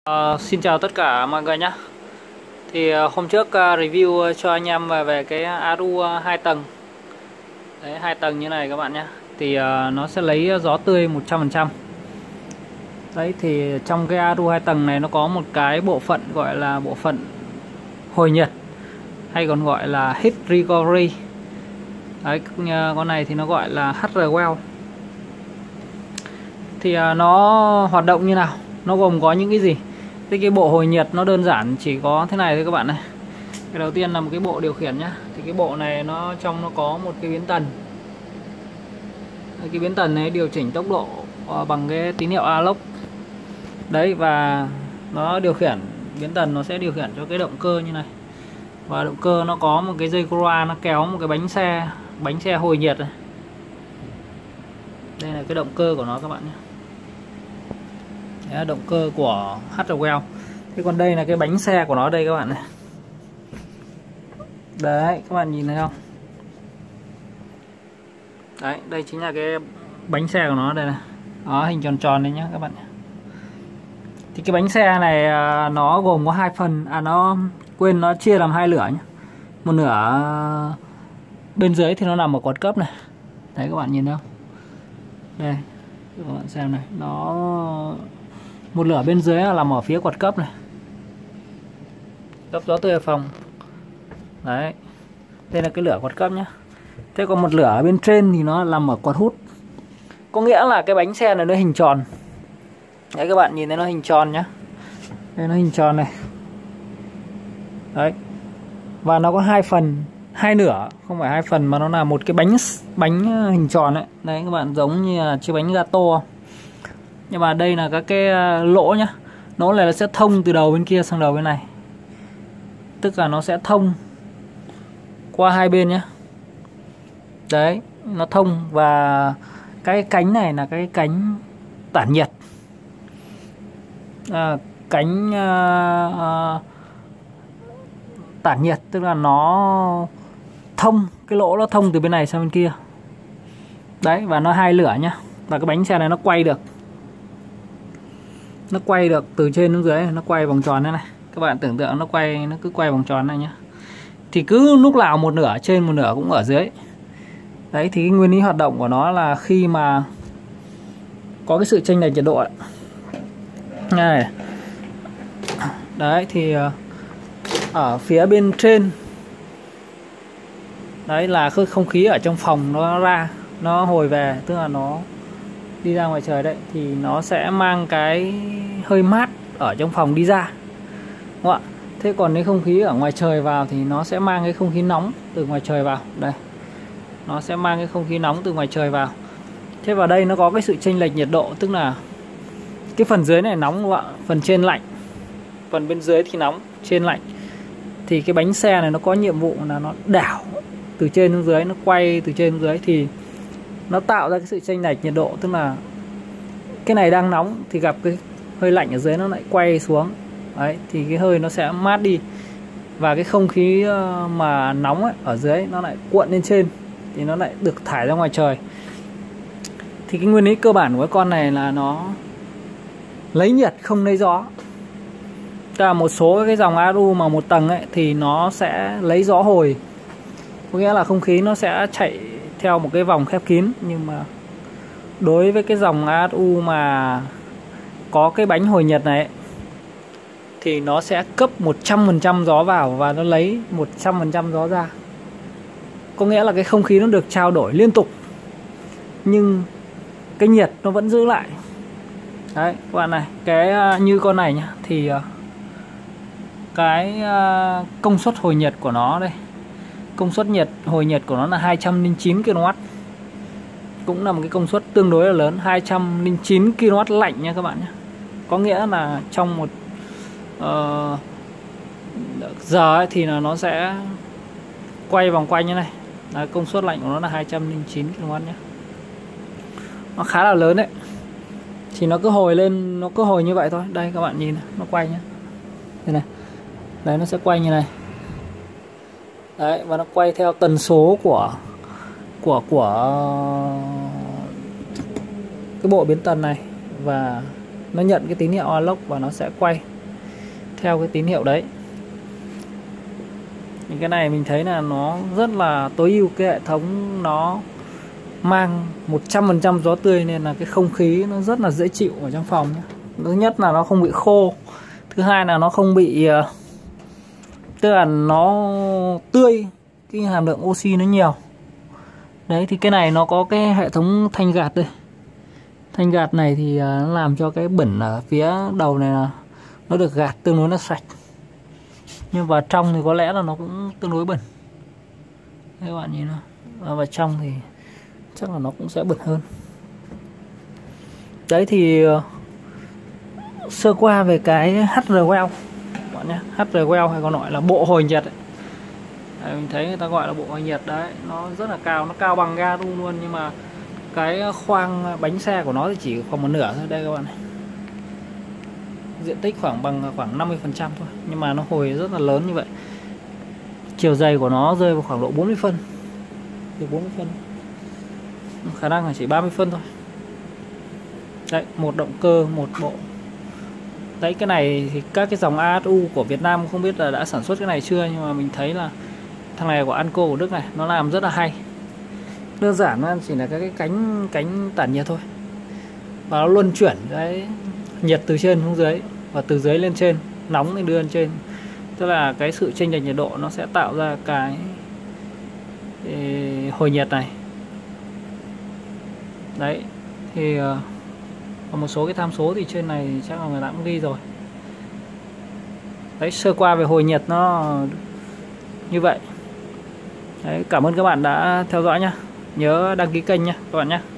Xin chào tất cả mọi người nhé. Thì hôm trước review cho anh em về cái ARU 2 tầng. Đấy, 2 tầng như này các bạn nhé. Thì nó sẽ lấy gió tươi 100%. Đấy, thì trong cái ARU 2 tầng này nó có một cái bộ phận gọi là bộ phận hồi nhiệt, hay còn gọi là Heat Recovery. Đấy, con này thì nó gọi là HR Well. Thì nó hoạt động như nào? Nó gồm có những cái gì? Thì cái bộ hồi nhiệt nó đơn giản chỉ có thế này thôi các bạn này. Cái đầu tiên là một cái bộ điều khiển nhá. Thì cái bộ này nó trong nó có một cái biến tần. Cái biến tần này điều chỉnh tốc độ bằng cái tín hiệu analog. Đấy, và nó điều khiển biến tần, nó sẽ điều khiển cho cái động cơ như này. Và động cơ nó có một cái dây Corolla, nó kéo một cái bánh xe hồi nhiệt này. Đây là cái động cơ của nó các bạn nhé. Đấy, động cơ của HR Well. Thế còn đây là cái bánh xe của nó đây các bạn này. Đấy, các bạn nhìn thấy không? Đấy, đây chính là cái bánh xe của nó đây này. Đó, hình tròn tròn đấy nhá các bạn. Thì cái bánh xe này nó gồm có hai phần, nó chia làm hai lửa nhá. Một nửa bên dưới thì nó nằm ở quạt cấp này. Đấy, các bạn nhìn thấy không? Đây, các bạn xem này, nó một lửa bên dưới là nằm ở phía quạt cấp này, cấp gió tươi ở phòng. Đấy, đây là cái lửa quạt cấp nhá. Thế còn một lửa ở bên trên thì nó nằm ở quạt hút. Có nghĩa là cái bánh xe này nó hình tròn. Đấy, các bạn nhìn thấy nó hình tròn nhá. Đây, nó hình tròn này. Đấy, và nó có hai phần, hai nửa, không phải hai phần mà nó là một cái bánh hình tròn đấy. Đấy các bạn, giống như là chiếc bánh gato không? Nhưng mà đây là các cái lỗ nhá. Lỗ này nó sẽ thông từ đầu bên kia sang đầu bên này. Tức là nó sẽ thông qua hai bên nhá. Đấy, nó thông. Và cái cánh này là cái cánh tản nhiệt. Cánh tản nhiệt, tức là nó thông, cái lỗ nó thông từ bên này sang bên kia. Đấy, và nó hai lửa nhá. Và cái bánh xe này nó quay được. Nó quay được từ trên xuống dưới, nó quay vòng tròn thế này. Các bạn tưởng tượng nó cứ quay vòng tròn này nhá. Thì cứ lúc nào một nửa ở trên, một nửa cũng ở dưới. Đấy, thì cái nguyên lý hoạt động của nó là khi mà có cái sự chênh lệch nhiệt độ ấy. Này. Đấy, thì ở phía bên trên, đấy là không khí ở trong phòng nó ra, nó hồi về, tức là nó đi ra ngoài trời đấy, thì nó sẽ mang cái hơi mát ở trong phòng đi ra, đúng không ạ? Thế còn cái không khí ở ngoài trời vào thì nó sẽ mang cái không khí nóng từ ngoài trời vào. Đây, nó sẽ mang cái không khí nóng từ ngoài trời vào. Thế vào đây nó có cái sự chênh lệch nhiệt độ, tức là cái phần dưới này nóng, đúng không ạ? Phần trên lạnh, phần bên dưới thì nóng, trên lạnh. Thì cái bánh xe này nó có nhiệm vụ là nó đảo từ trên xuống dưới, nó quay từ trên xuống dưới, thì nó tạo ra cái sự chênh lệch nhiệt độ. Tức là cái này đang nóng thì gặp cái hơi lạnh ở dưới, nó lại quay xuống. Đấy, thì cái hơi nó sẽ mát đi. Và cái không khí mà nóng ấy, ở dưới nó lại cuộn lên trên, thì nó lại được thải ra ngoài trời. Thì cái nguyên lý cơ bản của cái con này là nó lấy nhiệt không lấy gió. Tức là một số cái dòng ARU mà một tầng ấy thì nó sẽ lấy gió hồi. Có nghĩa là không khí nó sẽ chạy theo một cái vòng khép kín. Nhưng mà đối với cái dòng ARU mà có cái bánh hồi nhiệt này ấy, thì nó sẽ cấp 100% gió vào và nó lấy 100% gió ra. Có nghĩa là cái không khí nó được trao đổi liên tục, nhưng cái nhiệt nó vẫn giữ lại. Đấy các bạn này, cái như con này nhá, thì cái công suất hồi nhiệt của nó đây, công suất hồi nhiệt của nó là 209 kW. Cũng là một cái công suất tương đối là lớn, 209 kW lạnh nha các bạn nhé. Có nghĩa là trong một giờ ấy thì là nó sẽ quay vòng quanh như này. Đấy, công suất lạnh của nó là 209 kW nhé. Nó khá là lớn đấy. Thì nó cứ hồi lên, nó cứ hồi như vậy thôi. Đây các bạn nhìn này, nó quay nhé. Đây này. Đấy, nó sẽ quay như này. Đấy, và nó quay theo tần số của cái bộ biến tần này. Và nó nhận cái tín hiệu analog và nó sẽ quay. theo cái tín hiệu đấy. Những cái này mình thấy là nó rất là tối ưu, cái hệ thống nó mang 100% gió tươi nên là cái không khí nó rất là dễ chịu ở trong phòng nhé. Thứ nhất là nó không bị khô, thứ hai là nó không bị, tức là nó tươi, cái hàm lượng oxy nó nhiều. Đấy thì cái này nó có cái hệ thống thanh gạt đây. Thanh gạt này thì nó làm cho cái bẩn ở phía đầu này là nó được gạt tương đối là sạch. Nhưng vào trong thì có lẽ là nó cũng tương đối bẩn. Các bạn nhìn nó vào trong thì chắc là nó cũng sẽ bẩn hơn. Đấy thì sơ qua về cái HRWell bạn nhé. HRWell hay còn gọi là bộ hồi nhiệt ấy. Đấy, mình thấy người ta gọi là bộ hồi nhiệt đấy, nó rất là cao, nó cao bằng ga luôn, nhưng mà cái khoang bánh xe của nó thì chỉ khoảng một nửa thôi. Đây các bạn này, diện tích khoảng 50% thôi, nhưng mà nó hồi rất là lớn như vậy. Chiều dày của nó rơi vào khoảng độ 40 phân, từ 40 phân, khả năng là chỉ 30 phân thôi. Đấy, một động cơ, một bộ. Đấy, cái này thì các cái dòng ASU của Việt Nam không biết là đã sản xuất cái này chưa, nhưng mà mình thấy là thằng này của Anco của Đức này nó làm rất là hay. Đơn giản nó chỉ là cái cánh tản nhiệt thôi, và nó luân chuyển cái nhiệt từ trên xuống dưới và từ dưới lên trên, nóng thì đưa lên trên. Tức là cái sự chênh lệch nhiệt độ nó sẽ tạo ra cái hồi nhiệt này. Đấy thì còn một số cái tham số thì trên này chắc là người ta cũng ghi rồi. Đấy, sơ qua về hồi nhiệt nó như vậy. Đấy, cảm ơn các bạn đã theo dõi nhá. Nhớ đăng ký kênh nhé các bạn nhé.